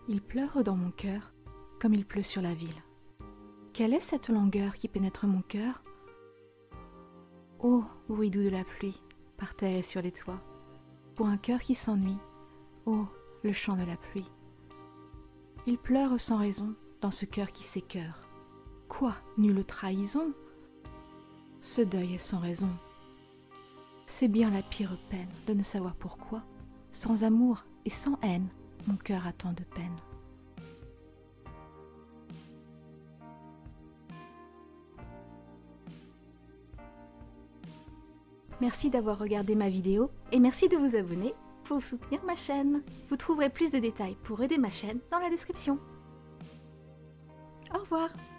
Il pleure dans mon cœur, comme il pleut sur la ville. Quelle est cette langueur qui pénètre mon cœur? Oh, bruit doux de la pluie, par terre et sur les toits. Pour un cœur qui s'ennuie, oh, le chant de la pluie. Il pleure sans raison dans ce cœur qui s'écœure. Quoi, nulle trahison? Ce deuil est sans raison. C'est bien la pire peine de ne savoir pourquoi, sans amour et sans haine, mon cœur a tant de peine. Merci d'avoir regardé ma vidéo et merci de vous abonner pour soutenir ma chaîne. Vous trouverez plus de détails pour aider ma chaîne dans la description. Au revoir!